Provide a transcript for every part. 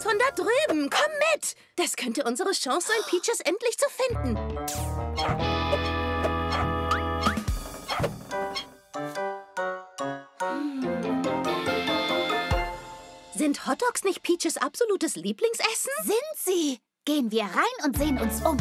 von da drüben. Komm mit. Das könnte unsere Chance sein, Peaches endlich zu finden. Sind Hotdogs nicht Peaches absolutes Lieblingsessen? Sind sie? Gehen wir rein und sehen uns um.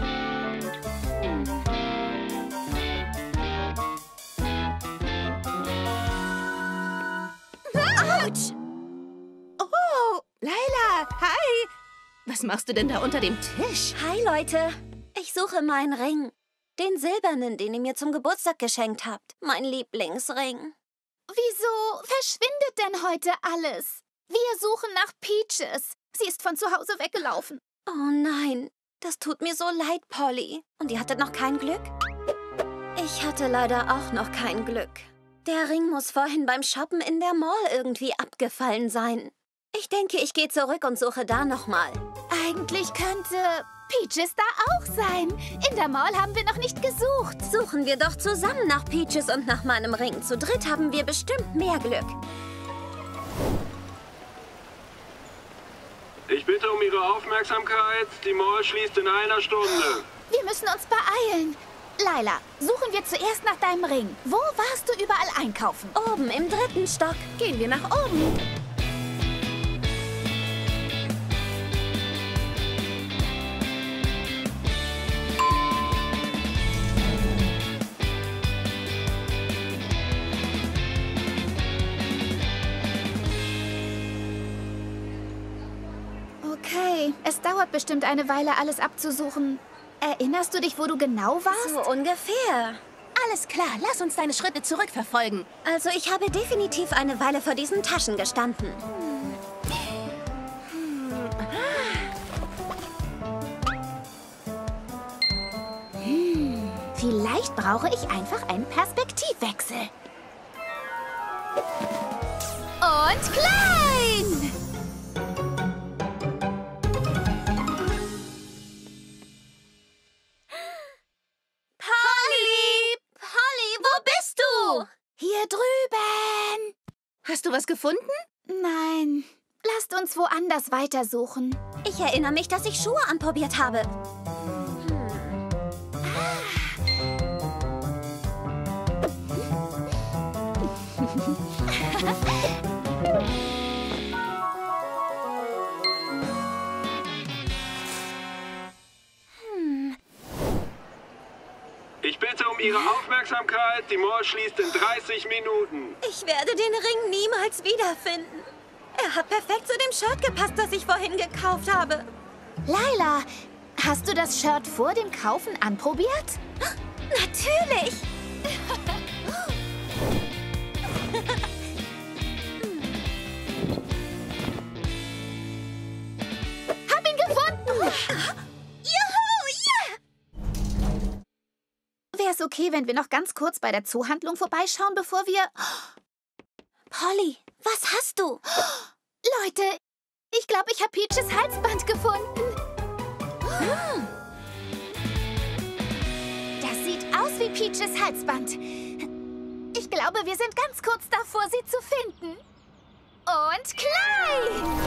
Autsch! Oh, Laila, hi! Was machst du denn da unter dem Tisch? Hi, Leute. Ich suche meinen Ring. Den silbernen, den ihr mir zum Geburtstag geschenkt habt. Mein Lieblingsring. Wieso verschwindet denn heute alles? Wir suchen nach Peaches. Sie ist von zu Hause weggelaufen. Oh nein, das tut mir so leid, Polly. Und ihr hattet noch kein Glück? Ich hatte leider auch noch kein Glück. Der Ring muss vorhin beim Shoppen in der Mall irgendwie abgefallen sein. Ich denke, ich gehe zurück und suche da nochmal. Eigentlich könnte Peaches da auch sein. In der Mall haben wir noch nicht gesucht. Suchen wir doch zusammen nach Peaches und nach meinem Ring. Zu dritt haben wir bestimmt mehr Glück. Ich bitte um Ihre Aufmerksamkeit. Die Mall schließt in einer Stunde. Wir müssen uns beeilen. Laila, suchen wir zuerst nach deinem Ring. Wo warst du überall einkaufen? Oben im 3. Stock. Gehen wir nach oben. Okay, es dauert bestimmt eine Weile, alles abzusuchen. Erinnerst du dich, wo du genau warst? So ungefähr. Alles klar, lass uns deine Schritte zurückverfolgen. Also ich habe definitiv eine Weile vor diesen Taschen gestanden. Vielleicht brauche ich einfach einen Perspektivwechsel. Und klein! Polly, wo bist du? Hier drüben! Hast du was gefunden? Nein, lasst uns woanders weitersuchen. Ich erinnere mich, dass ich Schuhe anprobiert habe. Ich bitte um Ihre Aufmerksamkeit. Die Mall schließt in 30 Minuten. Ich werde den Ring niemals wiederfinden. Er hat perfekt zu dem Shirt gepasst, das ich vorhin gekauft habe. Laila, hast du das Shirt vor dem Kaufen anprobiert? Natürlich! Hab ihn gefunden! Juhu, ja! Wäre es okay, wenn wir noch ganz kurz bei der Zoohandlung vorbeischauen, bevor wir... Polly, was hast du? Leute, ich glaube, ich habe Peaches Halsband gefunden. Das sieht aus wie Peaches Halsband. Ich glaube, wir sind ganz kurz davor, sie zu finden. Und klein!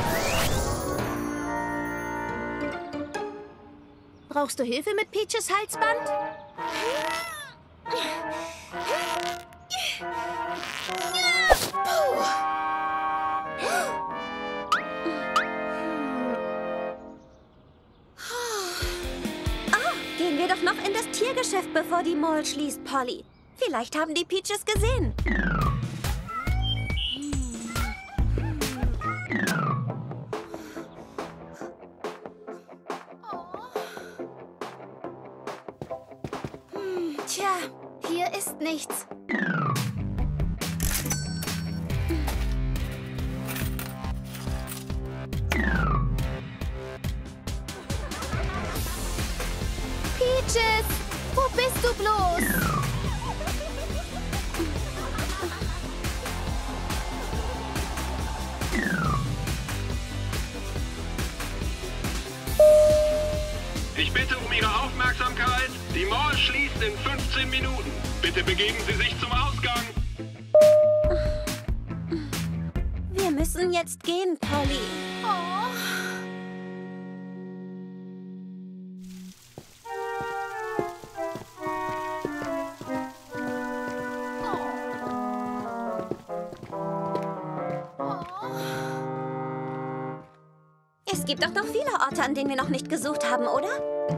Brauchst du Hilfe mit Peaches Halsband? Gehen wir doch noch in das Tiergeschäft, bevor die Mall schließt, Polly. Vielleicht haben die Peaches gesehen. Tja, hier ist nichts. Peaches, wo bist du bloß? Ich bitte um Ihre Aufmerksamkeit. Die Mall schließt in 15 Minuten. Bitte begeben Sie sich zum Ausgang. Wir müssen jetzt gehen, Polly. Oh. Es gibt doch noch viele Orte, an denen wir noch nicht gesucht haben, oder?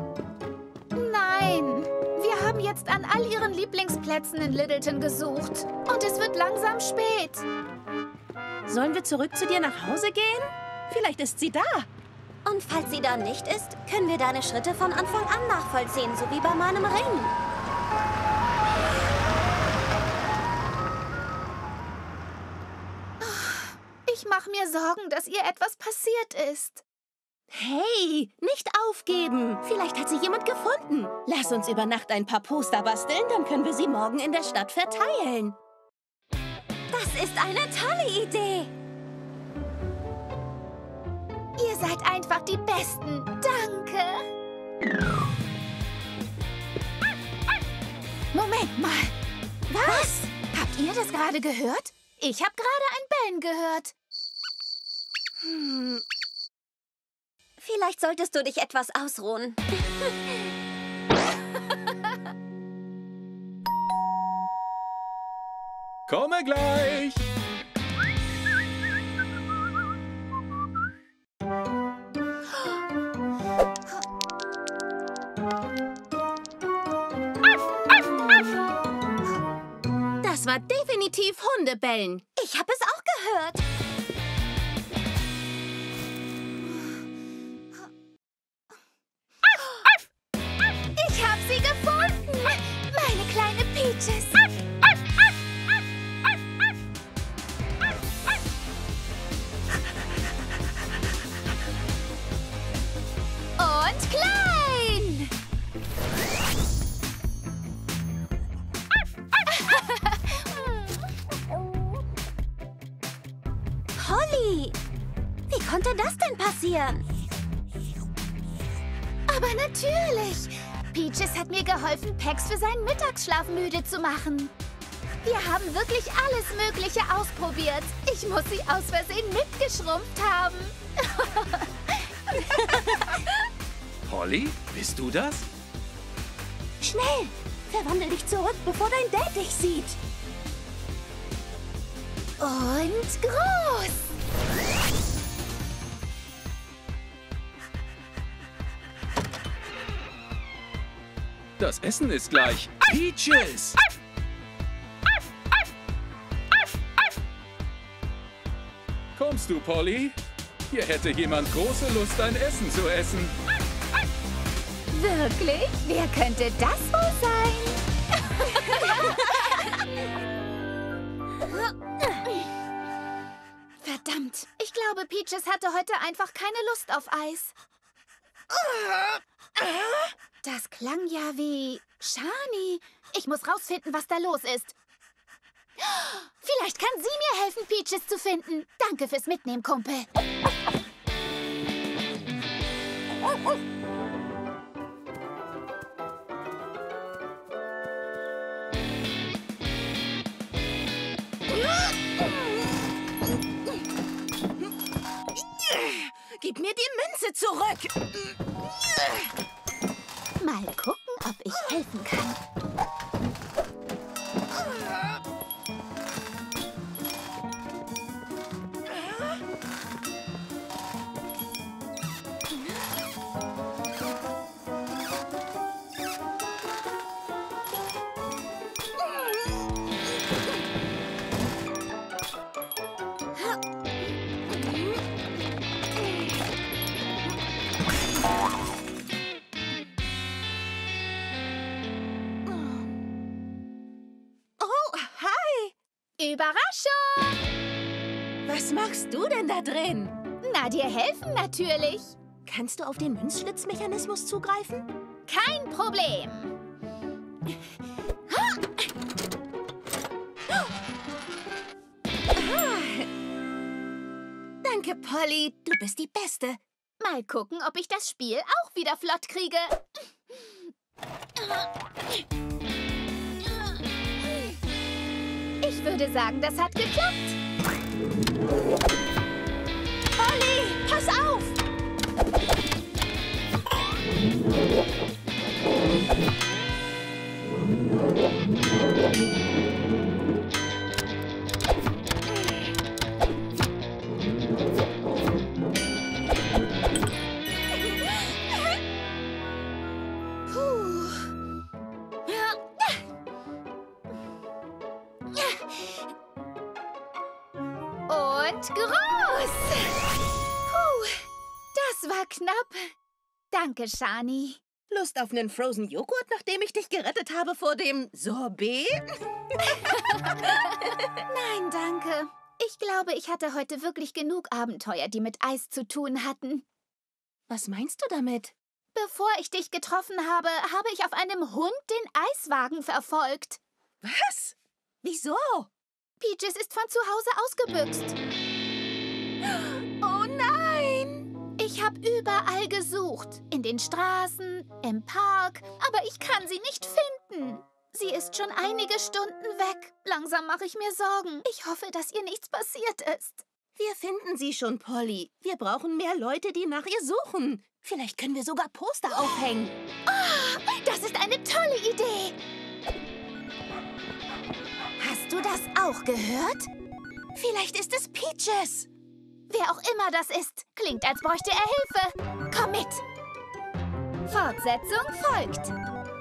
Nein. Wir haben jetzt an all ihren Lieblingsplätzen in Littleton gesucht. Und es wird langsam spät. Sollen wir zurück zu dir nach Hause gehen? Vielleicht ist sie da. Und falls sie da nicht ist, können wir deine Schritte von Anfang an nachvollziehen, so wie bei meinem Ring. Ich mache mir Sorgen, dass ihr etwas passiert ist. Hey, nicht aufgeben. Vielleicht hat sie jemand gefunden. Lass uns über Nacht ein paar Poster basteln, dann können wir sie morgen in der Stadt verteilen. Das ist eine tolle Idee. Ihr seid einfach die Besten. Danke. Moment mal. Was? Habt ihr das gerade gehört? Ich habe gerade ein Bellen gehört. Vielleicht solltest du dich etwas ausruhen. Komme gleich! Das war definitiv Hundebellen. Ich habe es auch gehört. Ich habe sie gefunden. Meine kleine Peaches. Und klein. Polly, wie konnte das denn passieren? Aber natürlich. Peaches hat mir geholfen, Pax für seinen Mittagsschlaf müde zu machen. Wir haben wirklich alles Mögliche ausprobiert. Ich muss sie aus Versehen mitgeschrumpft haben. Polly, bist du das? Schnell, verwandel dich zurück, bevor dein Dad dich sieht. Und groß. Das Essen ist gleich. Peaches! Kommst du, Polly? Hier hätte jemand große Lust, dein Essen zu essen. Wirklich? Wer könnte das wohl sein? Verdammt. Ich glaube, Peaches hatte heute einfach keine Lust auf Eis. Das klang ja wie Shani. Ich muss rausfinden, was da los ist. Vielleicht kann sie mir helfen, Peaches zu finden. Danke fürs Mitnehmen, Kumpel. Gib mir die Münze zurück. Mal gucken, ob ich helfen kann. Überraschung! Was machst du denn da drin? Na, dir helfen natürlich. Kannst du auf den Münzschlitzmechanismus zugreifen? Kein Problem. Danke, Polly. Du bist die Beste. Mal gucken, ob ich das Spiel auch wieder flott kriege. Ich würde sagen, das hat geklappt. Polly, pass auf! Und groß. Puh, das war knapp. Danke, Shani. Lust auf einen Frozen Joghurt, nachdem ich dich gerettet habe vor dem Sorbet? Nein, danke. Ich glaube, ich hatte heute wirklich genug Abenteuer, die mit Eis zu tun hatten. Was meinst du damit? Bevor ich dich getroffen habe, habe ich auf einem Hund den Eiswagen verfolgt. Was? Wieso? Peaches ist von zu Hause ausgebüxt. Oh nein! Ich habe überall gesucht. In den Straßen, im Park. Aber ich kann sie nicht finden. Sie ist schon einige Stunden weg. Langsam mache ich mir Sorgen. Ich hoffe, dass ihr nichts passiert ist. Wir finden sie schon, Polly. Wir brauchen mehr Leute, die nach ihr suchen. Vielleicht können wir sogar Poster aufhängen. Ah, das ist eine tolle Idee. Hast du das auch gehört? Vielleicht ist es Peaches. Wer auch immer das ist, klingt, als bräuchte er Hilfe. Komm mit. Fortsetzung folgt.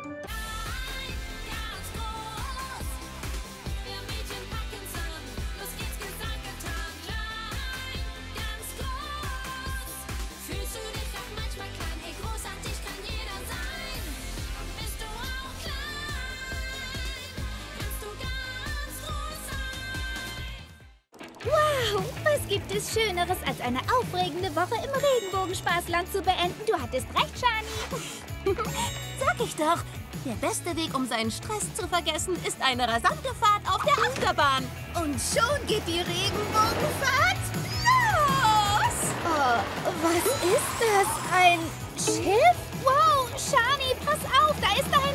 Wow, was gibt es Schöneres, als eine aufregende Woche im Regenbogenspaßland zu beenden? Du hattest recht, Shani. Sag ich doch. Der beste Weg, um seinen Stress zu vergessen, ist eine rasante Fahrt auf der Achterbahn. Und schon geht die Regenbogenfahrt los! Oh, was ist das? Ein Schiff? Wow, Shani, pass auf, da ist ein...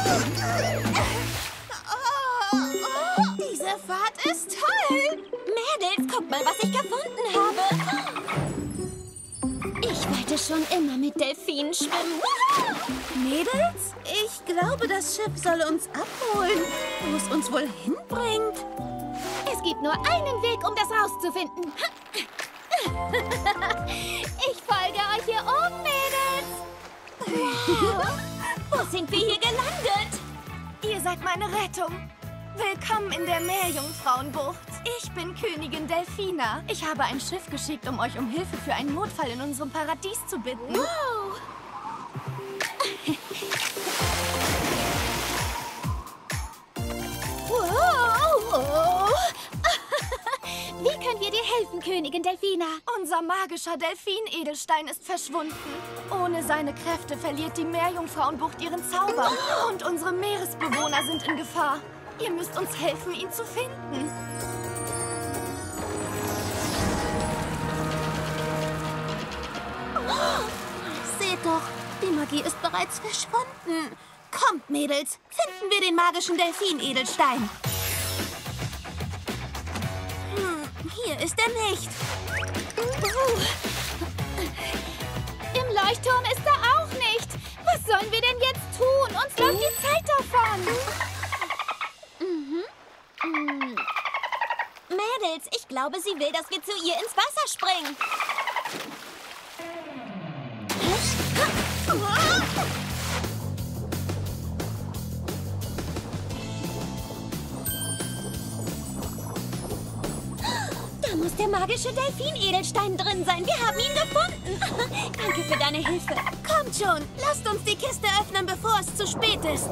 Diese Fahrt ist toll! Mädels, guckt mal, was ich gefunden habe. Ich wollte schon immer mit Delfinen schwimmen. Mädels, ich glaube, das Schiff soll uns abholen, wo es uns wohl hinbringt. Es gibt nur einen Weg, um das rauszufinden. Ich folge euch hier oben, Mädels. Wow. Wo sind wir hier gelandet? Ihr seid meine Rettung. Willkommen in der Meerjungfrauenbucht. Ich bin Königin Delfina. Ich habe ein Schiff geschickt, um euch um Hilfe für einen Notfall in unserem Paradies zu bitten. Wow. Wow. Wie können wir dir helfen, Königin Delfina? Unser magischer Delfin-Edelstein ist verschwunden. Ohne seine Kräfte verliert die Meerjungfrauenbucht ihren Zauber. Und unsere Meeresbewohner sind in Gefahr. Ihr müsst uns helfen, ihn zu finden. Seht doch, die Magie ist bereits verschwunden. Kommt, Mädels, finden wir den magischen Delfin-Edelstein. Hier ist er nicht. Im Leuchtturm ist er auch nicht. Was sollen wir denn jetzt tun? Uns läuft die Zeit davon. Mädels, ich glaube, sie will, dass wir zu ihr ins Wasser springen. Da muss der magische Delfin-Edelstein drin sein. Wir haben ihn gefunden. Danke für deine Hilfe. Kommt schon, lasst uns die Kiste öffnen, bevor es zu spät ist.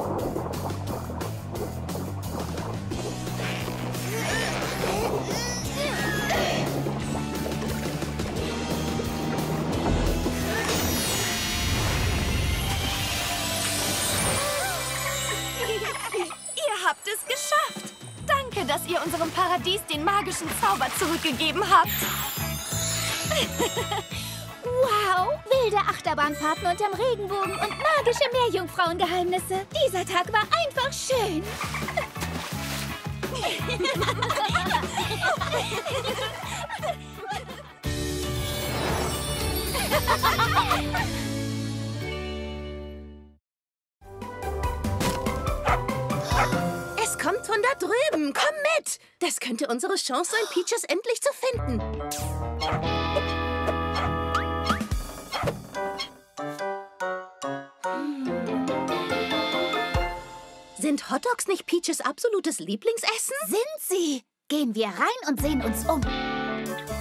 Ihr habt es geschafft. Danke, dass ihr unserem Paradies den magischen Zauber zurückgegeben habt. Wow, wilde Achterbahnfahrten unterm Regenbogen und magische Meerjungfrauengeheimnisse. Dieser Tag war einfach schön. Es kommt von da drüben. Komm mit. Das könnte unsere Chance sein, Peaches endlich zu finden. Sind Hotdogs nicht Peaches absolutes Lieblingsessen? Sind sie? Gehen wir rein und sehen uns um.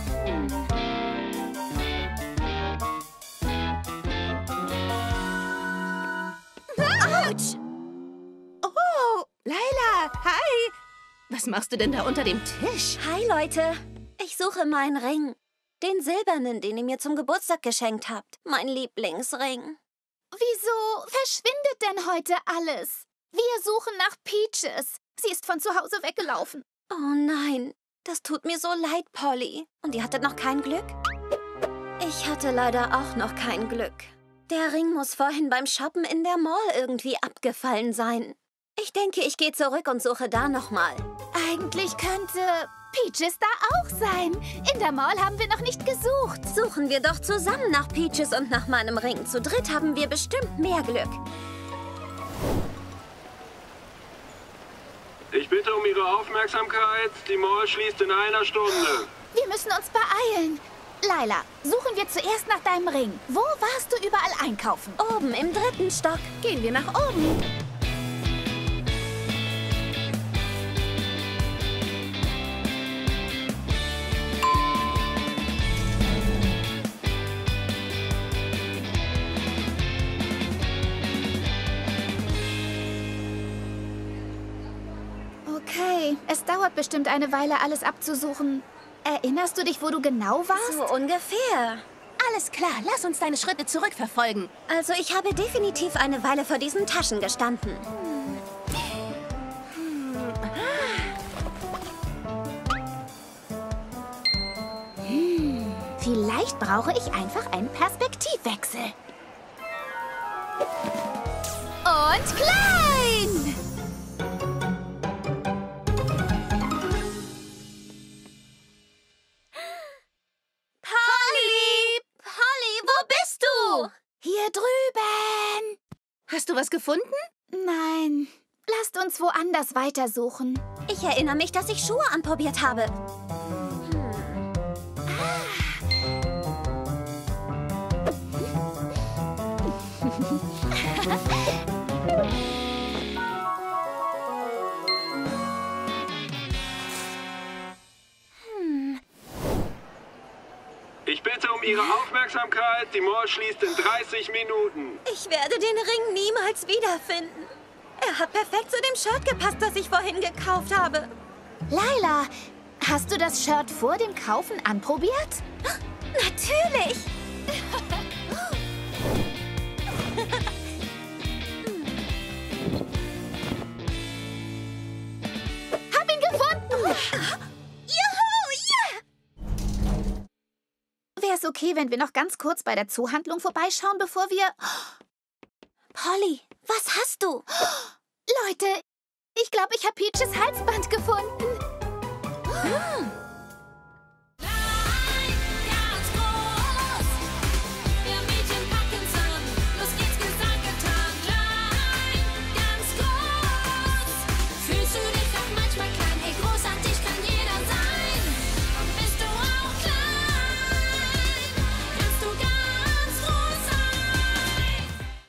Was machst du denn da unter dem Tisch? Hi, Leute. Ich suche meinen Ring. Den silbernen, den ihr mir zum Geburtstag geschenkt habt. Mein Lieblingsring. Wieso verschwindet denn heute alles? Wir suchen nach Peaches. Sie ist von zu Hause weggelaufen. Oh nein, das tut mir so leid, Polly. Und ihr hattet noch kein Glück? Ich hatte leider auch noch kein Glück. Der Ring muss vorhin beim Shoppen in der Mall irgendwie abgefallen sein. Ich denke, ich gehe zurück und suche da nochmal. Eigentlich könnte Peaches da auch sein. In der Mall haben wir noch nicht gesucht. Suchen wir doch zusammen nach Peaches und nach meinem Ring. Zu dritt haben wir bestimmt mehr Glück. Ich bitte um Ihre Aufmerksamkeit. Die Mall schließt in einer Stunde. Wir müssen uns beeilen. Laila, suchen wir zuerst nach deinem Ring. Wo warst du überall einkaufen? Oben im 3. Stock. Gehen wir nach oben. Okay, es dauert bestimmt eine Weile, alles abzusuchen. Erinnerst du dich, wo du genau warst? So ungefähr. Alles klar, lass uns deine Schritte zurückverfolgen. Also ich habe definitiv eine Weile vor diesen Taschen gestanden. Vielleicht brauche ich einfach einen Perspektivwechsel. Und klein! Polly, wo bist du? Hier drüben! Hast du was gefunden? Nein, lasst uns woanders weitersuchen. Ich erinnere mich, dass ich Schuhe anprobiert habe. Ich bitte um Ihre Aufmerksamkeit. Die Mall schließt in 30 Minuten. Ich werde den Ring niemals wiederfinden. Er hat perfekt zu dem Shirt gepasst, das ich vorhin gekauft habe. Laila, hast du das Shirt vor dem Kaufen anprobiert? Natürlich! Hab ihn gefunden! Juhu, ja! Wäre es okay, wenn wir noch ganz kurz bei der Zoohandlung vorbeischauen, bevor wir... Polly, was hast du? Leute, ich glaube, ich habe Peaches Halsband gefunden. Ganz groß. Wir Mädchen packen's an. Los geht's, gesagt, getan. Klein, ganz groß. Fühlst du dich auch manchmal klein? Hey, großartig kann jeder sein. Bist du auch klein? Kannst du ganz groß sein?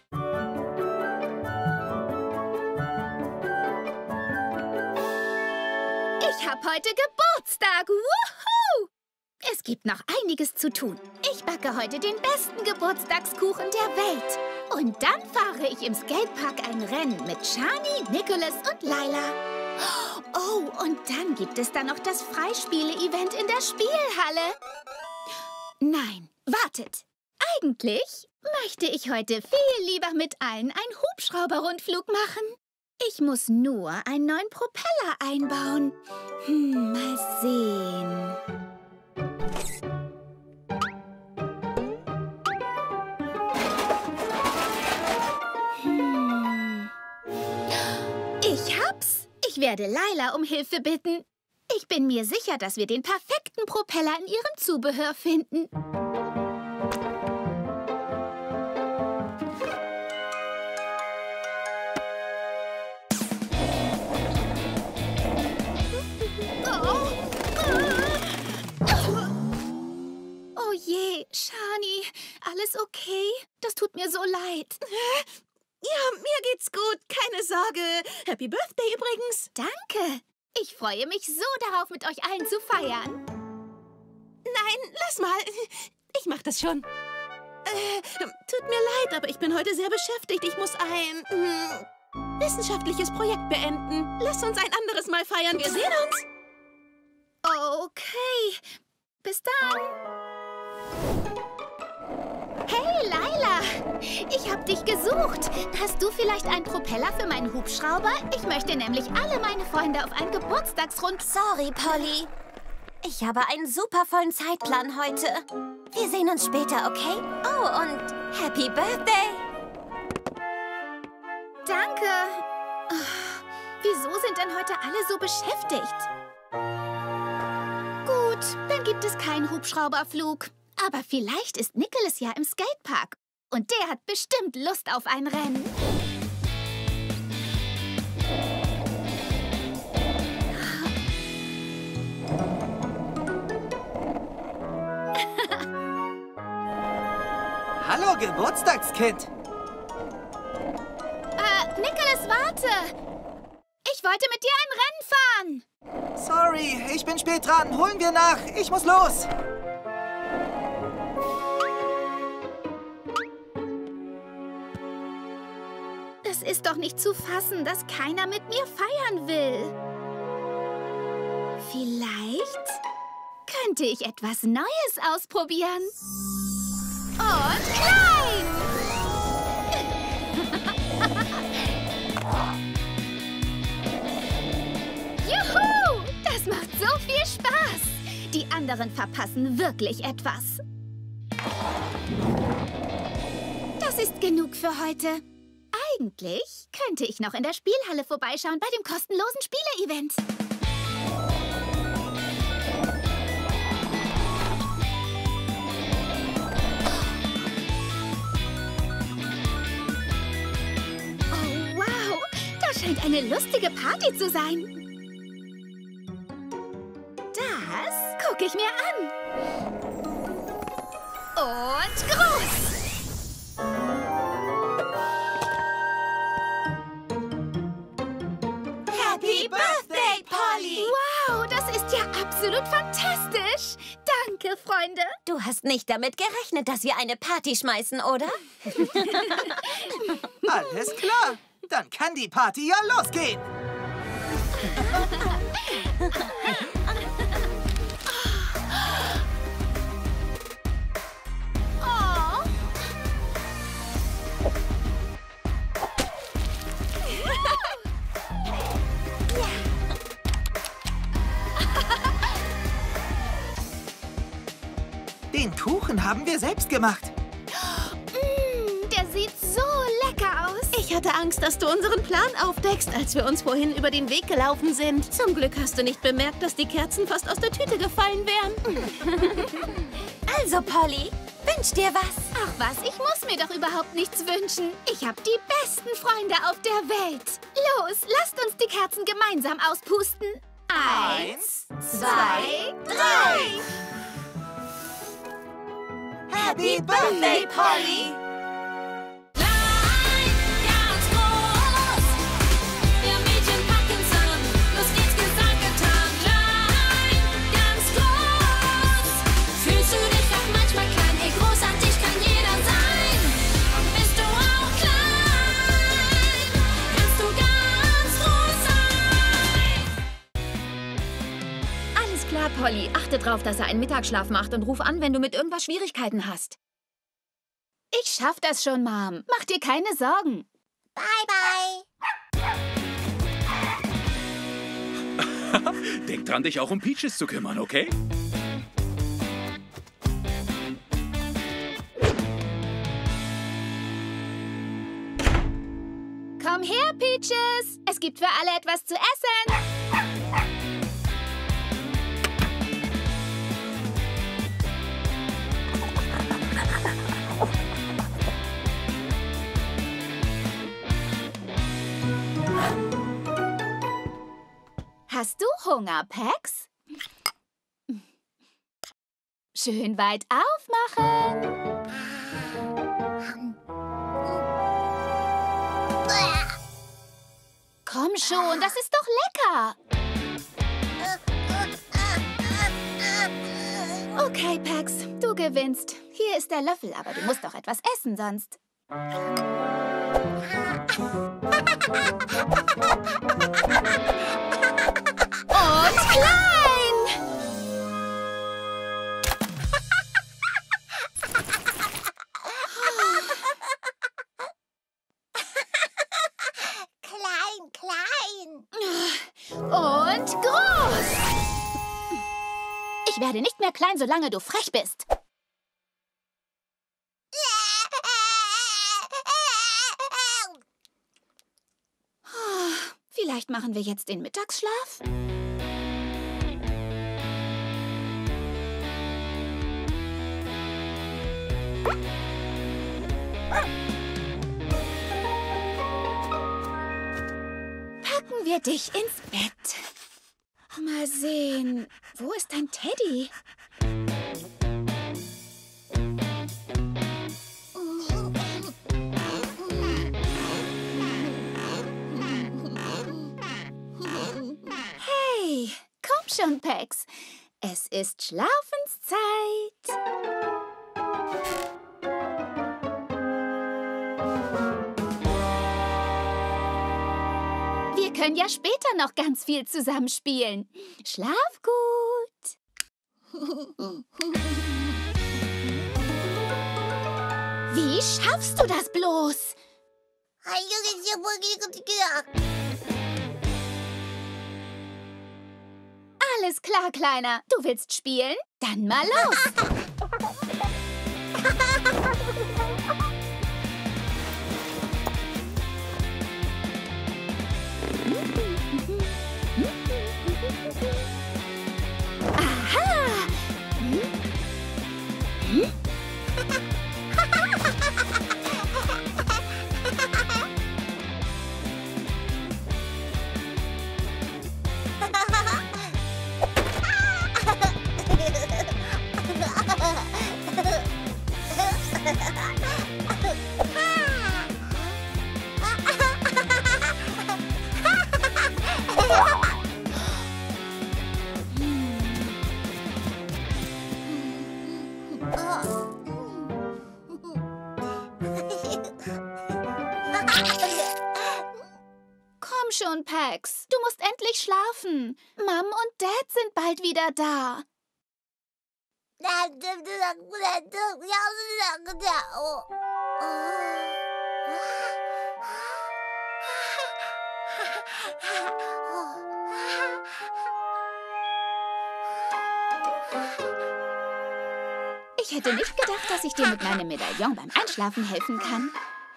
Ich habe heute Geburtstag. Wuhu! Es gibt noch einiges zu tun. Ich backe heute den besten Geburtstagskuchen der Welt. Und dann fahre ich im Skatepark ein Rennen mit Shani, Nicholas und Laila. Oh, und dann gibt es da noch das Freispiele-Event in der Spielhalle. Nein, wartet. Eigentlich möchte ich heute viel lieber mit allen einen Hubschrauberrundflug machen. Ich muss nur einen neuen Propeller einbauen. Mal sehen. Ich hab's. Ich werde Laila um Hilfe bitten. Ich bin mir sicher, dass wir den perfekten Propeller in ihrem Zubehör finden. Oh je, Shani, alles okay? Das tut mir so leid. Ja, mir geht's gut. Keine Sorge. Happy Birthday übrigens. Danke. Ich freue mich so darauf, mit euch allen zu feiern. Nein, lass mal. Ich mach das schon. Tut mir leid, aber ich bin heute sehr beschäftigt. Ich muss wissenschaftliches Projekt beenden. Lass uns ein anderes Mal feiern. Wir sehen uns. Okay. Bis dann. Hey, Laila. Ich hab dich gesucht. Hast du vielleicht einen Propeller für meinen Hubschrauber? Ich möchte nämlich alle meine Freunde auf einen Geburtstagsrund... Sorry, Polly. Ich habe einen super vollen Zeitplan heute. Wir sehen uns später, okay? Oh, und Happy Birthday! Danke. Wieso sind denn heute alle so beschäftigt? Gut, dann gibt es keinen Hubschrauberflug. Aber vielleicht ist Nicholas ja im Skatepark. Und der hat bestimmt Lust auf ein Rennen. Hallo, Geburtstagskind. Nicholas, warte! Ich wollte mit dir ein Rennen fahren. Sorry, ich bin spät dran. Holen wir nach. Ich muss los. Es ist doch nicht zu fassen, dass keiner mit mir feiern will. Vielleicht könnte ich etwas Neues ausprobieren. Und klein! Juhu! Das macht so viel Spaß. Die anderen verpassen wirklich etwas. Das ist genug für heute. Eigentlich könnte ich noch in der Spielhalle vorbeischauen bei dem kostenlosen Spiele-Event. Oh, wow! Das scheint eine lustige Party zu sein. Das gucke ich mir an. Und groß! Happy Birthday, Polly! Wow, das ist ja absolut fantastisch. Danke, Freunde. Du hast nicht damit gerechnet, dass wir eine Party schmeißen, oder? Alles klar. Dann kann die Party ja losgehen. Oh. Den Kuchen haben wir selbst gemacht. Der sieht so lecker aus. Ich hatte Angst, dass du unseren Plan aufdeckst, als wir uns vorhin über den Weg gelaufen sind. Zum Glück hast du nicht bemerkt, dass die Kerzen fast aus der Tüte gefallen wären. Also, Polly, wünsch dir was. Ach was, ich muss mir doch überhaupt nichts wünschen. Ich habe die besten Freunde auf der Welt. Los, lasst uns die Kerzen gemeinsam auspusten. 1, 2, 3. Happy Birthday, Polly! Klein, ganz groß. Wir Mädchen packen's an. Los geht's, gesagt, getan. Klein, ganz groß. Fühlst du dich auch manchmal klein? Hey, großartig kann jeder sein. Bist du auch klein? Kannst du ganz groß sein? Alles klar, Polly. Achte drauf, dass er einen Mittagsschlaf macht und ruf an, wenn du mit irgendwas Schwierigkeiten hast. Ich schaff das schon, Mom. Mach dir keine Sorgen. Bye, bye. Denk dran, dich auch um Peaches zu kümmern, okay? Komm her, Peaches. Es gibt für alle etwas zu essen. Hast du Hunger, Pax? Schön weit aufmachen. Komm schon, das ist doch lecker. Okay, Pax, du gewinnst. Hier ist der Löffel, aber du musst doch etwas essen sonst. Und klein! Klein. Und groß! Ich werde nicht mehr klein, solange du frech bist. Vielleicht machen wir jetzt den Mittagsschlaf? Packen wir dich ins Bett. Mal sehen, wo ist dein Teddy? Hey, komm schon, Pex. Es ist Schlafenszeit. Wir können ja später noch ganz viel zusammenspielen. Schlaf gut. Wie schaffst du das bloß? Alles klar, Kleiner. Du willst spielen? Dann mal los. Aha! Komm schon, Pax. Du musst endlich schlafen. Mom und Dad sind bald wieder da. Ich hätte nicht gedacht, dass ich dir mit meinem Medaillon beim Einschlafen helfen kann.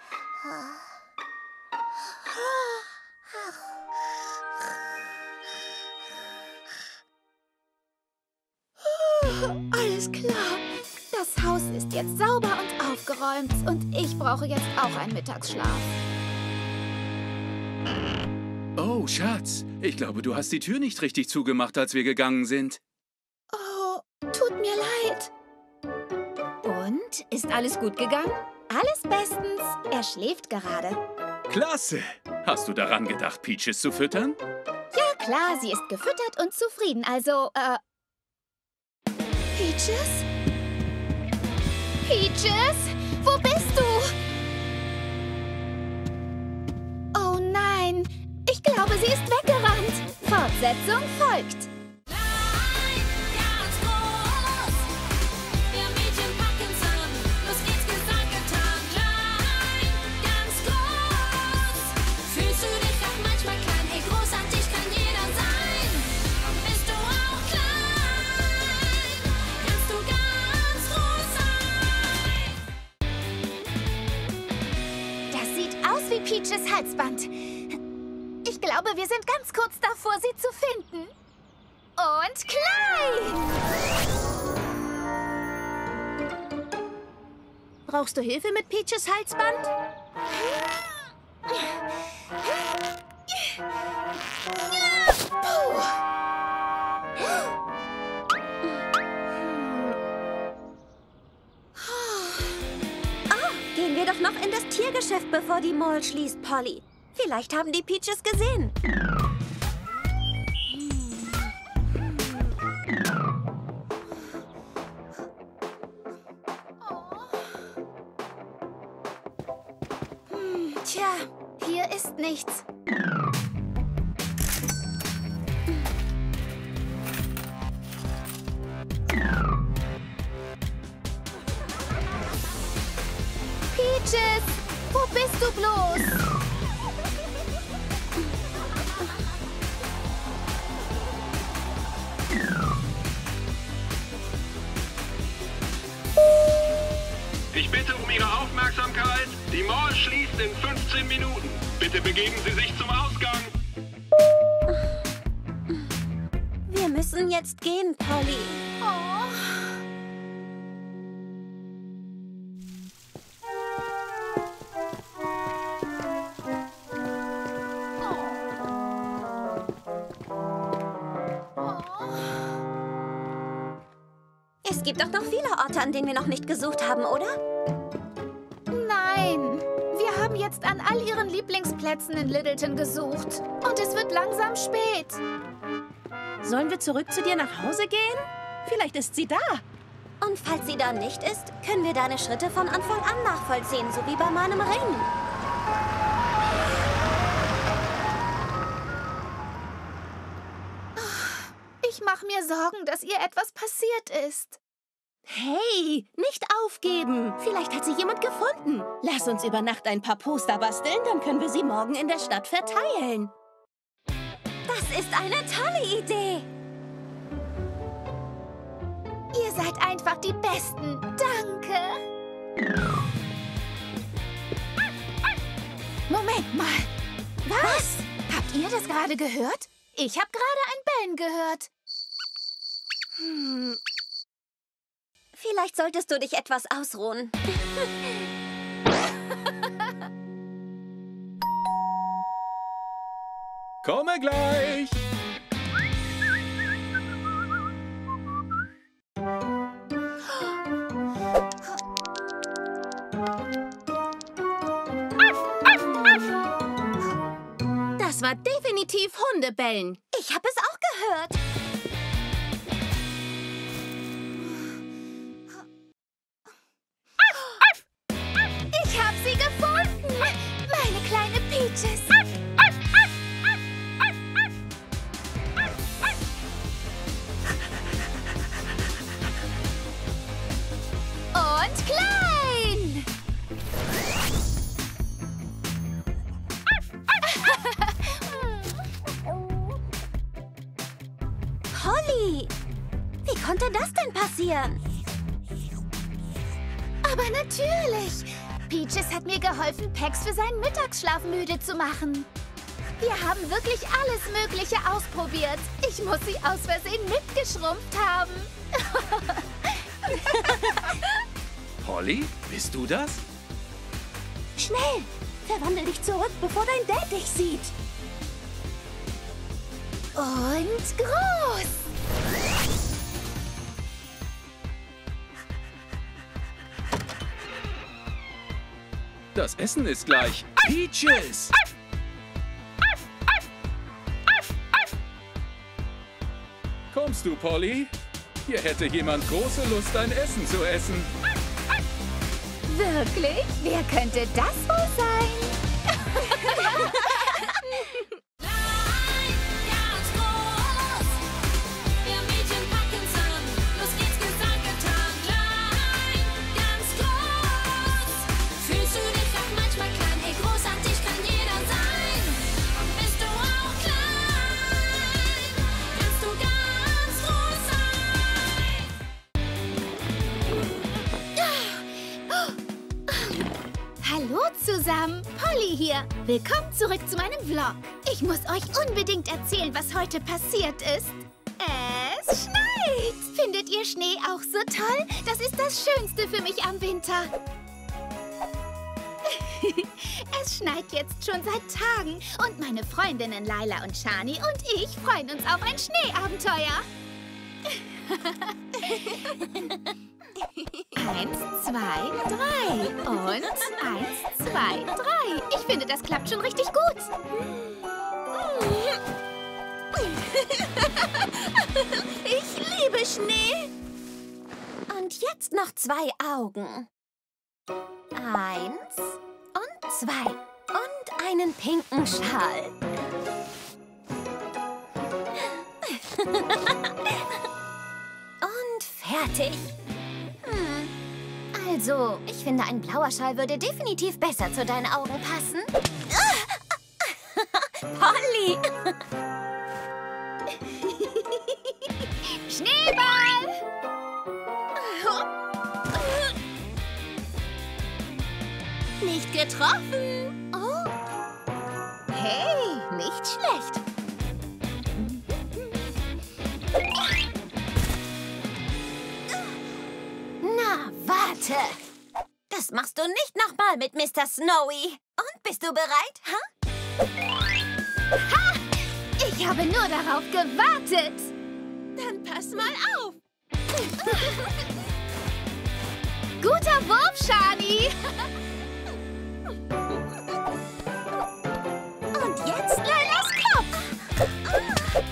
Alles klar. Das Haus ist jetzt sauber und aufgeräumt und ich brauche jetzt auch einen Mittagsschlaf. Oh, Schatz, ich glaube, du hast die Tür nicht richtig zugemacht, als wir gegangen sind. Oh, tut mir leid. Und, ist alles gut gegangen? Alles bestens. Er schläft gerade. Klasse! Hast du daran gedacht, Peaches zu füttern? Ja, klar, sie ist gefüttert und zufrieden. Also, Peaches? Peaches? Wo bist du? Oh nein, ich glaube, sie ist weggerannt. Fortsetzung folgt. Klein, ganz groß. Wir Mädchen packen's an. Los geht's, gesagt, getan. Klein, ganz groß. Fühlst du dich auch manchmal klein? Hey, großartig kann jeder sein. Bist du auch klein? Kannst du ganz groß sein? Das sieht aus wie Peaches Halsband. Ich glaube, wir sind ganz kurz davor, sie zu finden. Und klein! Brauchst du Hilfe mit Peaches Halsband? Puh. Oh, gehen wir doch noch in das Tiergeschäft, bevor die Mall schließt, Polly. Vielleicht haben die Peaches gesehen. Tja, Hier ist nichts. Peaches, wo bist du bloß? Ich bitte um Ihre Aufmerksamkeit. Die Mall schließt in 15 Minuten. Bitte begeben Sie sich zum Ausgang. Wir müssen jetzt gehen, Polly. Oh. Es gibt doch noch viele Orte, an denen wir noch nicht gesucht haben, oder? Nein, wir haben jetzt an all ihren Lieblingsplätzen in Littleton gesucht. Und es wird langsam spät. Sollen wir zurück zu dir nach Hause gehen? Vielleicht ist sie da. Und falls sie da nicht ist, können wir deine Schritte von Anfang an nachvollziehen, so wie bei meinem Ring. Ich mache mir Sorgen, dass ihr etwas passiert ist. Hey, nicht aufgeben. Vielleicht hat sie jemand gefunden. Lass uns über Nacht ein paar Poster basteln, dann können wir sie morgen in der Stadt verteilen. Das ist eine tolle Idee. Ihr seid einfach die Besten. Danke. Moment mal. Was? Habt ihr das gerade gehört? Ich habe gerade ein Bellen gehört. Vielleicht solltest du dich etwas ausruhen. Komme gleich! Das war definitiv Hundebellen. Ich habe es auch gehört. Ich habe sie gefunden. Meine kleine Peaches. Und klein. Polly, wie konnte das denn passieren? Aber natürlich. Peaches hat mir geholfen, Pax für seinen Mittagsschlaf müde zu machen. Wir haben wirklich alles Mögliche ausprobiert. Ich muss sie aus Versehen mitgeschrumpft haben. Polly, bist du das? Schnell, verwandel dich zurück, bevor dein Dad dich sieht. Und groß. Das Essen ist gleich. Peaches! Kommst du, Polly? Hier hätte jemand große Lust, dein Essen zu essen. Wirklich? Wer könnte das wohl sein? Klein, ganz groß. Wir Mädchen packen's an. Los geht's, gesagt, getan. Klein, ganz groß. Fühlst du dich auch manchmal klein? Hey, großartig kann jeder sein. Bist du auch klein? Kannst du ganz groß sein? Hallo zusammen, Polly hier. Willkommen zurück zu meinem Vlog. Ich muss euch unbedingt erzählen, was heute passiert ist. Es schneit. Findet ihr Schnee auch so toll? Das ist das Schönste für mich am Winter. Es schneit jetzt schon seit Tagen und meine Freundinnen Laila und Shani und ich freuen uns auf ein Schneeabenteuer. 1, 2, 3 und 1, 2, 3. Ich finde, das klappt schon richtig gut. Ich liebe Schnee. Und jetzt noch 2 Augen. 1 und 2. Und einen pinken Schal. Und fertig. Also, ich finde, ein blauer Schal würde definitiv besser zu deinen Augen passen. Polly! Schneeball! Nicht getroffen. Oh. Hey, nicht schlecht. Na, warte. Das machst du nicht nochmal mit Mr. Snowy. Und bist du bereit? Ha? Ha! Ich habe nur darauf gewartet. Dann pass mal auf. Guter Wurf, Shani. Und jetzt Lailas Kopf.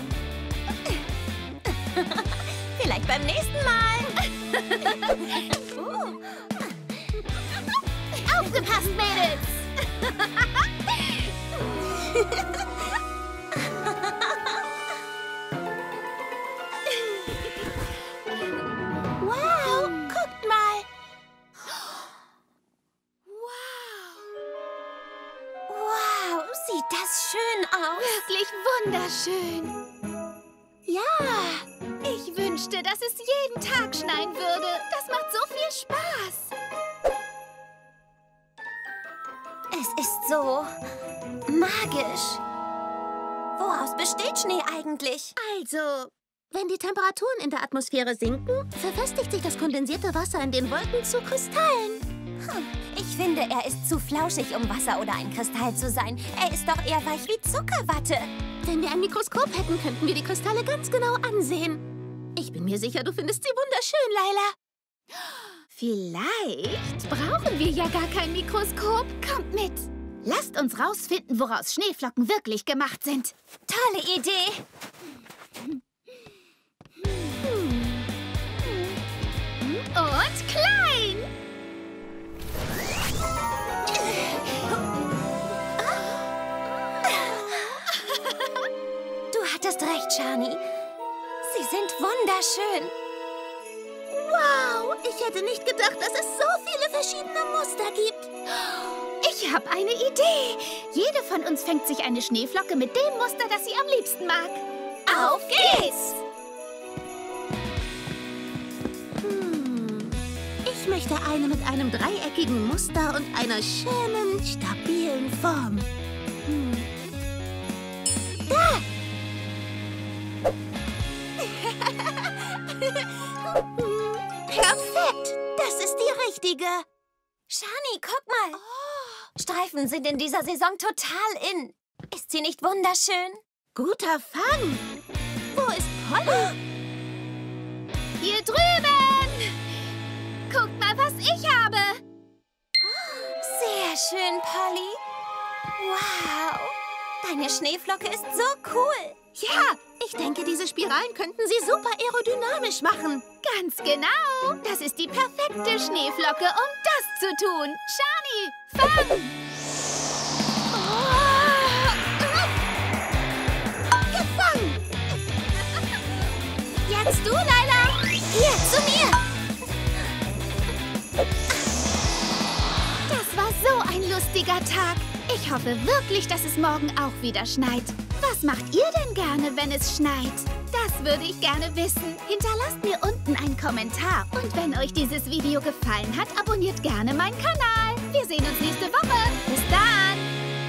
Vielleicht beim nächsten Mal. Aufgepasst, Mädels. Wow, guckt mal. Wow, sieht das schön aus. Wirklich wunderschön. Ja, ich wünschte, dass es jeden Tag schneien würde. Das macht so viel Spaß. Es ist so magisch. Woraus besteht Schnee eigentlich? Also, wenn die Temperaturen in der Atmosphäre sinken, verfestigt sich das kondensierte Wasser in den Wolken zu Kristallen. Ich finde, er ist zu flauschig, um Wasser oder ein Kristall zu sein. Er ist doch eher weich wie Zuckerwatte. Wenn wir ein Mikroskop hätten, könnten wir die Kristalle ganz genau ansehen. Ich bin mir sicher, du findest sie wunderschön, Laila. Vielleicht brauchen wir ja gar kein Mikroskop. Kommt mit. Lasst uns rausfinden, woraus Schneeflocken wirklich gemacht sind. Tolle Idee. Und klein. Du hattest recht, Shani. Sie sind wunderschön. Wow, ich hätte nicht gedacht, dass es so viele verschiedene Muster gibt. Ich habe eine Idee. Jede von uns fängt sich eine Schneeflocke mit dem Muster, das sie am liebsten mag. Auf geht's! Ich möchte eine mit einem dreieckigen Muster und einer schönen, stabilen Form. Da! Perfekt! Das ist die richtige. Shani, guck mal. Streifen sind in dieser Saison total in. Ist sie nicht wunderschön? Guter Fang. Wo ist Polly? Hier drüben. Guckt mal, was ich habe. Sehr schön, Polly. Wow. Deine Schneeflocke ist so cool. Ja, ich denke, diese Spiralen könnten sie super aerodynamisch machen. Ganz genau. Das ist die perfekte Schneeflocke, um das zu tun. Shani, fang! Gefangen! Jetzt du, Laila. Hier, zu mir. Das war so ein lustiger Tag. Ich hoffe wirklich, dass es morgen auch wieder schneit. Was macht ihr denn gerne, wenn es schneit? Das würde ich gerne wissen. Hinterlasst mir unten einen Kommentar. Und wenn euch dieses Video gefallen hat, abonniert gerne meinen Kanal. Wir sehen uns nächste Woche. Bis dann!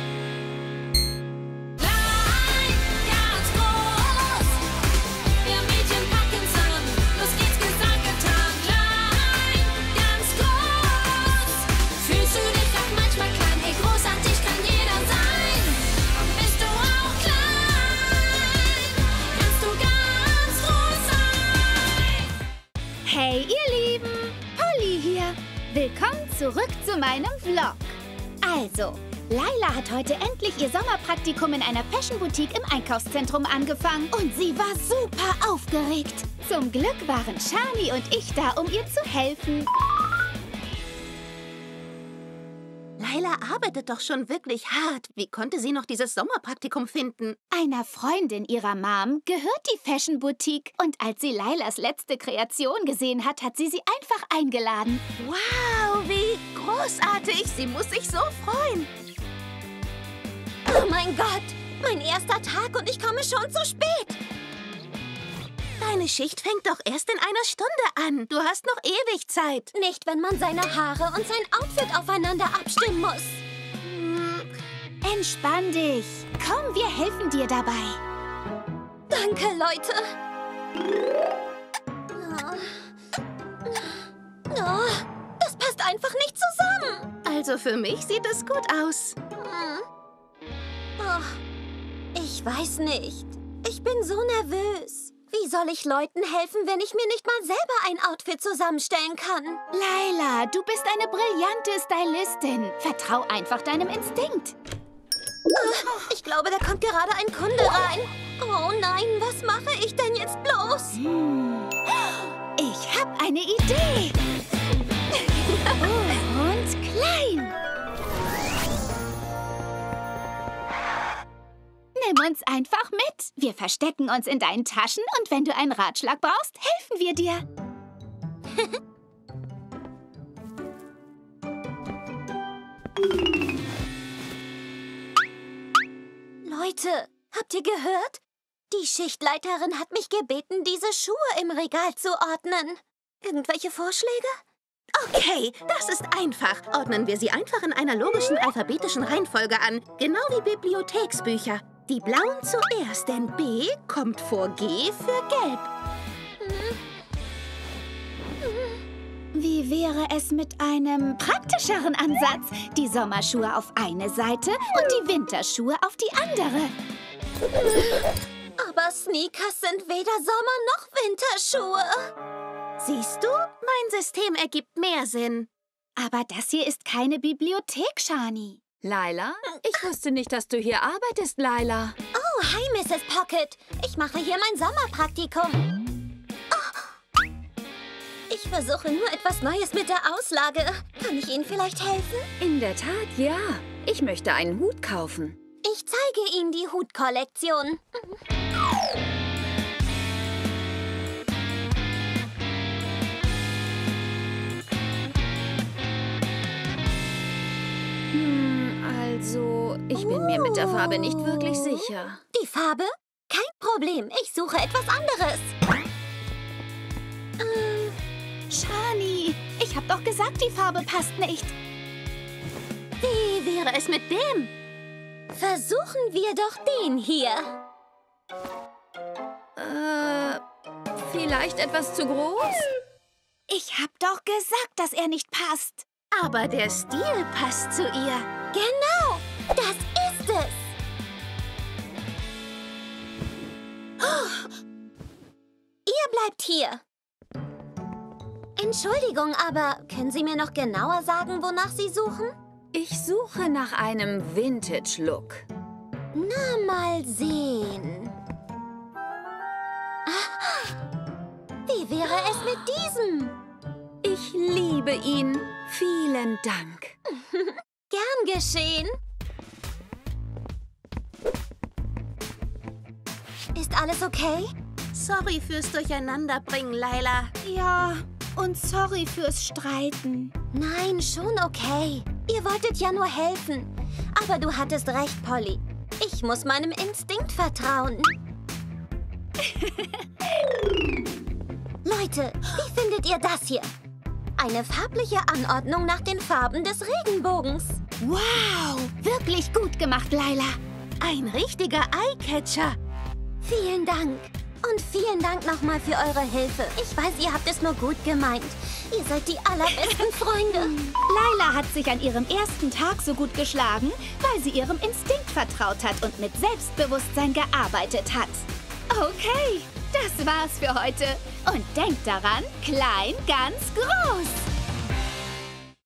Klein, ganz groß. Wir Mädchen packen's an. Los geht's, gesagt, getan. Klein, ganz groß. Fühlst du dich auch manchmal klein? Hey, großartig kann jeder sein. Bist du auch klein? Kannst du ganz groß sein? Hey, ihr Lieben! Polly hier. Willkommen zurück zu meinem Vlog. Also, Laila hat heute endlich ihr Sommerpraktikum in einer Fashion-Boutique im Einkaufszentrum angefangen. Und sie war super aufgeregt. Zum Glück waren Shani und ich da, um ihr zu helfen. Laila arbeitet doch schon wirklich hart. Wie konnte sie noch dieses Sommerpraktikum finden? Einer Freundin ihrer Mom gehört die Fashion Boutique. Und als sie Lailas letzte Kreation gesehen hat, hat sie einfach eingeladen. Wow, wie großartig. Sie muss sich so freuen. Oh mein Gott, mein erster Tag und ich komme schon zu spät. Deine Schicht fängt doch erst in einer Stunde an. Du hast noch ewig Zeit. Nicht, wenn man seine Haare und sein Outfit aufeinander abstimmen muss. Entspann dich. Komm, wir helfen dir dabei. Danke, Leute. Oh, das passt einfach nicht zusammen. Also für mich sieht es gut aus. Oh, ich weiß nicht. Ich bin so nervös. Wie soll ich Leuten helfen, wenn ich mir nicht mal selber ein Outfit zusammenstellen kann? Laila, du bist eine brillante Stylistin. Vertrau einfach deinem Instinkt. Ich glaube, da kommt gerade ein Kunde rein. Oh nein, was mache ich denn jetzt bloß? Ich habe eine Idee. Und klein. Nimm uns einfach mit. Wir verstecken uns in deinen Taschen und wenn du einen Ratschlag brauchst, helfen wir dir. Leute, habt ihr gehört? Die Schichtleiterin hat mich gebeten, diese Schuhe im Regal zu ordnen. Irgendwelche Vorschläge? Okay, das ist einfach. Ordnen wir sie einfach in einer logischen alphabetischen Reihenfolge an. Genau wie Bibliotheksbücher. Die blauen zuerst, denn B kommt vor G für gelb. Wie wäre es mit einem praktischeren Ansatz? Die Sommerschuhe auf eine Seite und die Winterschuhe auf die andere. Aber Sneakers sind weder Sommer- noch Winterschuhe. Siehst du? Mein System ergibt mehr Sinn. Aber das hier ist keine Bibliothek, Shani. Laila? Ich wusste nicht, dass du hier arbeitest, Laila. Oh, hi, Mrs. Pocket. Ich mache hier mein Sommerpraktikum. Oh. Ich versuche nur etwas Neues mit der Auslage. Kann ich Ihnen vielleicht helfen? In der Tat, ja. Ich möchte einen Hut kaufen. Ich zeige Ihnen die Hutkollektion. Also, ich bin mir mit der Farbe nicht wirklich sicher. Die Farbe? Kein Problem. Ich suche etwas anderes. Shani, ich hab doch gesagt, die Farbe passt nicht. Wie wäre es mit dem? Versuchen wir doch den hier. Vielleicht etwas zu groß? Ich hab doch gesagt, dass er nicht passt. Aber der Stil passt zu ihr. Genau, das ist es. Oh. Ihr bleibt hier. Entschuldigung, aber können Sie mir noch genauer sagen, wonach Sie suchen? Ich suche nach einem Vintage-Look. Na, mal sehen. Wie wäre es mit diesem? Ich liebe ihn. Vielen Dank. Gern geschehen. Ist alles okay? Sorry fürs Durcheinanderbringen, Laila. Ja, und sorry fürs Streiten. Nein, schon okay. Ihr wolltet ja nur helfen. Aber du hattest recht, Polly. Ich muss meinem Instinkt vertrauen. Leute, wie findet ihr das hier? Eine farbliche Anordnung nach den Farben des Regenbogens. Wow, wirklich gut gemacht, Laila. Ein richtiger Eyecatcher. Vielen Dank. Und vielen Dank nochmal für eure Hilfe. Ich weiß, ihr habt es nur gut gemeint. Ihr seid die allerbesten Freunde. Laila hat sich an ihrem ersten Tag so gut geschlagen, weil sie ihrem Instinkt vertraut hat und mit Selbstbewusstsein gearbeitet hat. Okay, das war's für heute. Und denkt daran, klein, ganz groß.